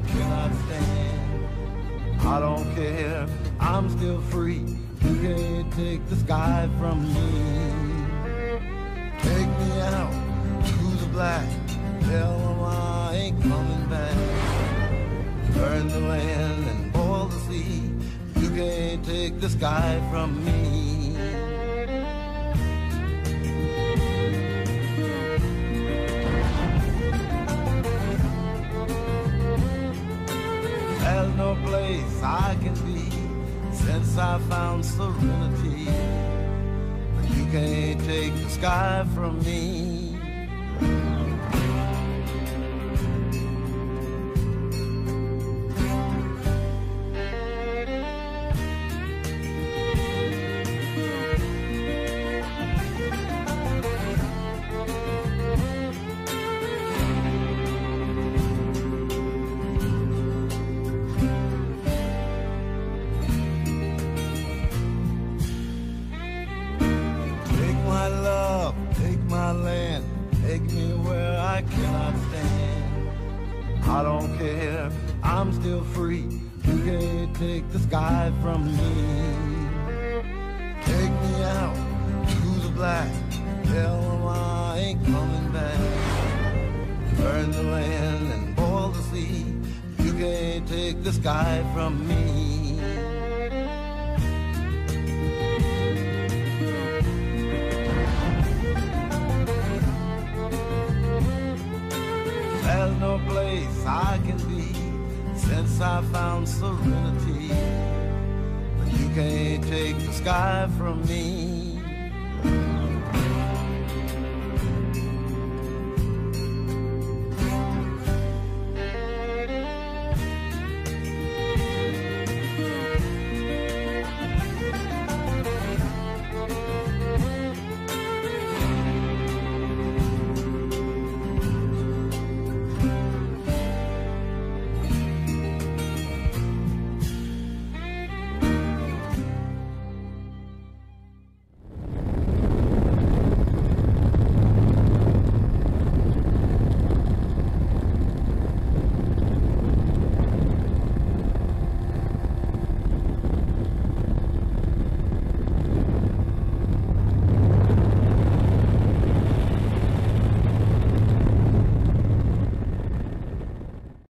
cannot stand. I don't care, I'm still free. You can't take the sky from me. Take me out to the black, tell them I ain't coming back. Burn the land and boil the sea. You can't take the sky from me. There's no place I can be since I found serenity. But you can't take the sky from me. Take me where I cannot stand. I don't care, I'm still free. You can't take the sky from me. Take me out to the black, tell them I ain't coming back. Burn the land and boil the sea. You can't take the sky from me. There's no place I can be since I found serenity. But you can't take the sky from me.